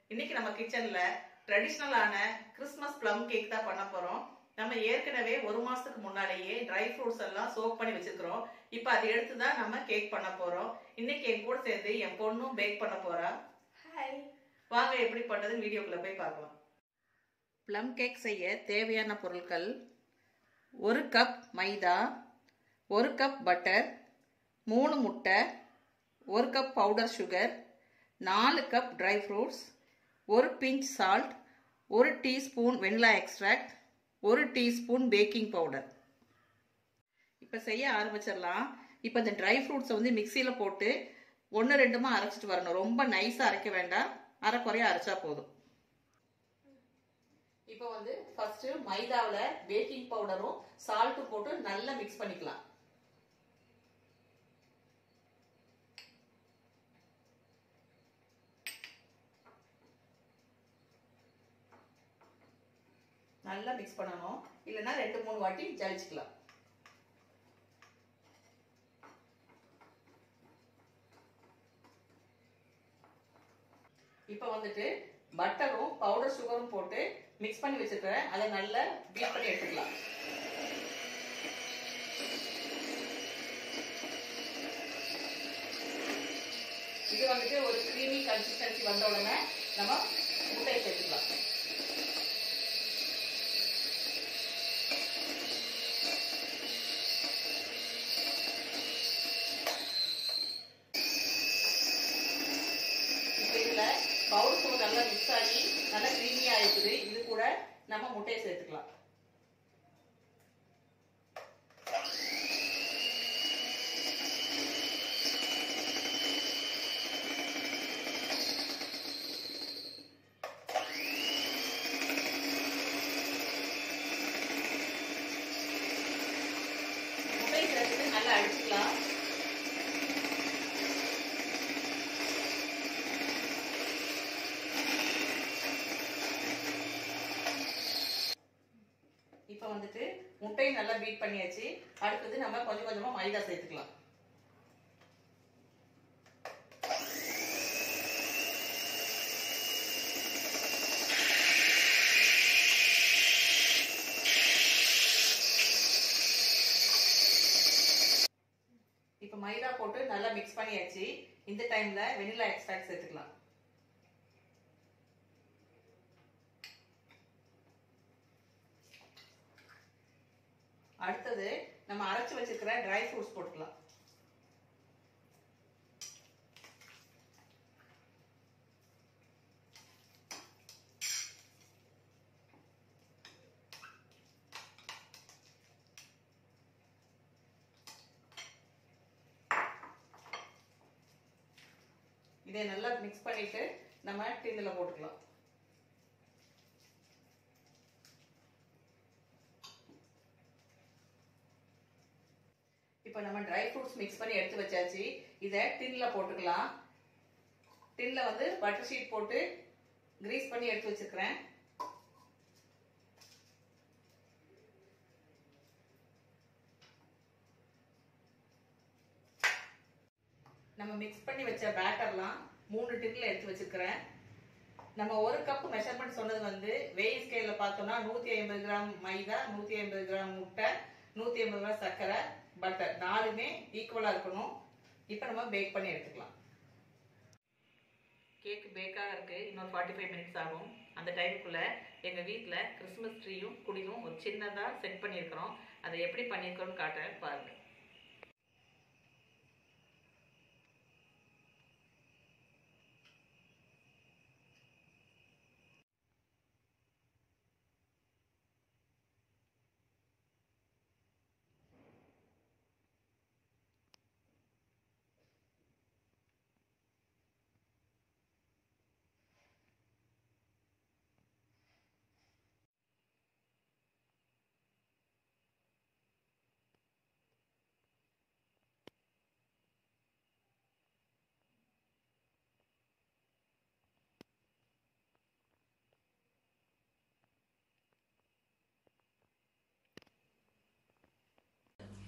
இன்னைக்கு நம்ம கிச்சன்ல ட்ரெடிஷ்னலான கிறிஸ்மஸ் ப்ளம் கேக் தான் பண்ண போறோம். நம்ம ஏற்கனவே ஒரு மாசத்துக்கு முன்னாடியே ட்ரை ஃப்ரூட்ஸ் எல்லாம் சோக் பண்ணி வச்சிருக்கிறோம். இப்போ அதை எடுத்து தான் நம்ம கேக் பண்ண போறோம். இன்னைக்கு என் கூட சேர்ந்து என் பொண்ணும் பேக் பண்ண போறா. ஹாய், வாங்க எப்படி பண்றதுன்னு வீடியோக்குள்ள போய் பார்க்கலாம். ப்ளம் கேக் செய்ய தேவையான பொருட்கள்: 1 கப் மைதா, 1 கப் பட்டர், 3 முட்டை, 1 cup powder sugar, 4 cup dry fruits, 1 pinch salt, 1 teaspoon vanilla extract, 1 teaspoon baking powder. இப்போ செய்ய ஆரம்பிச்சிடலாம். இப்போ இந்த ட்ரை ஃப்ரூட்ஸை வந்து மிக்சியில் போட்டு 1-2 அரைச்சிட்டு வரணும். ரொம்ப நைஸாக அரைக்க வேண்டாம், அரைக்குறையாக அரைச்சா போதும். இப்போ வந்து ஃபர்ஸ்ட் மைதாவில் பேக்கிங் பவுடரும் சால்ட்டும் போட்டு நல்லா மிக்ஸ் பண்ணிக்கலாம். நல்லா மிக்ஸ் பண்ணணும், இல்லைன்னா 2-3 வாட்டி ஜலிச்சுக்கலாம். இப்போ வந்துட்டு பட்டரும் பவுடர் சுகரும் போட்டு மிக்ஸ் பண்ணி வச்சிருக்கிறேன். அதை நல்லா பீட் பண்ணி எடுத்துக்கலாம். இது வந்துட்டு ஒரு கிரீமி கன்சிஸ்டன்சி வந்த உடனே நம்ம முட்டையை சேர்த்துக்கலாம். பவுடர் சுகர் நல்லா மிக்ஸ் ஆகி நல்லா கிரீமியா இருக்குது. இது கூட நம்ம முட்டையை சேர்த்துக்கலாம். முட்டையை சேர்த்துட்டு நல்லா அடிச்சுக்கலாம். இப்போ வந்துட்டு முட்டையை நல்லா பீட் பண்ணியாச்சு. அடுத்தது நம்ம கொஞ்சம் கொஞ்சமா மைதா சேர்த்துக்கலாம். இப்போ மைதா போட்டு நல்லா மிக்ஸ் பண்ணியாச்சு. இந்த டைம்ல வெனிலா எக்ஸ்ட்ராக்ட் சேர்த்துக்கலாம். அடுத்தது நம்ம அரைச்சு வச்சிருக்கிற ட்ரை ஃப்ரூட்ஸ் போட்டுக்கலாம். இதை நல்லா மிக்ஸ் பண்ணிட்டு நம்ம டின்ல போட்டுக்கலாம். இப்போ நம்ம ட்ரை ஃப்ரூட்ஸ் மிக்ஸ் பண்ணி எடுத்து வச்சாச்சு. இதை டின்ல போட்டுக்கலாம். டின்ல வந்து பட்டர் ஷீட் போட்டு கிரீஸ் பண்ணி எடுத்து வச்சிருக்கிறேன். நம்ம மிக்ஸ் பண்ணி வச்ச பேட்டர்லாம் 3 டின்ல எடுத்து வச்சிருக்கிறேன். நம்ம 1 கப் மெஷர்மெண்ட் சொன்னது வந்து வெயிட் ஸ்கேல்ல பார்த்தோம்னா 150 கிராம் மைதா, 150 கிராம் முட்டை, 150 கிராம் சர்க்கரை, பட்டர் 4மே ஈக்குவலா இருக்கணும். இப்போ நம்ம பேக் பண்ணி எடுத்துக்கலாம். கேக் பேக்காக இருக்கு. இன்னொரு 45 மினிட்ஸ் ஆகும். அந்த டைமுக்குள்ள எங்க வீட்டில் கிறிஸ்மஸ் ட்ரீயும் குடியும் ஒரு சின்னதாக செட் பண்ணியிருக்கிறோம். அதை எப்படி பண்ணியிருக்கிறோம்னு காட்டுறேன் பாருங்க.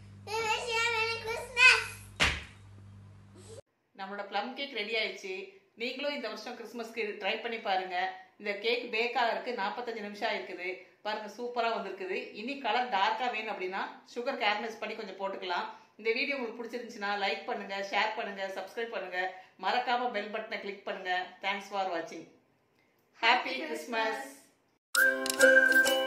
நம்மளோட ப்ளம் கேக் ரெடி ஆயிடுச்சு. நீங்களும் இந்த வருஷம் கிறிஸ்மஸ்க்கு ட்ரை பண்ணி பாருங்க. இந்த கேக் பேக் ஆகிறதுக்கு 45 நிமிஷம் ஆயிருக்குது. பாருங்க சூப்பரா வந்திருக்குது. இனி கலர் டார்க்கா வேணும் அப்படின்னா சுகர் கேரமலைஸ் பண்ணி கொஞ்சம் போட்டுக்கலாம். இந்த வீடியோ உங்களுக்கு பிடிச்சிருந்துச்சுன்னா லைக் பண்ணுங்க, ஷேர் பண்ணுங்க, சப்ஸ்கிரைப் பண்ணுங்க. மறக்காம பெல் பட்டனை கிளிக் பண்ணுங்க. தேங்க்ஸ் ஃபார் வாட்சிங். Happy Christmas.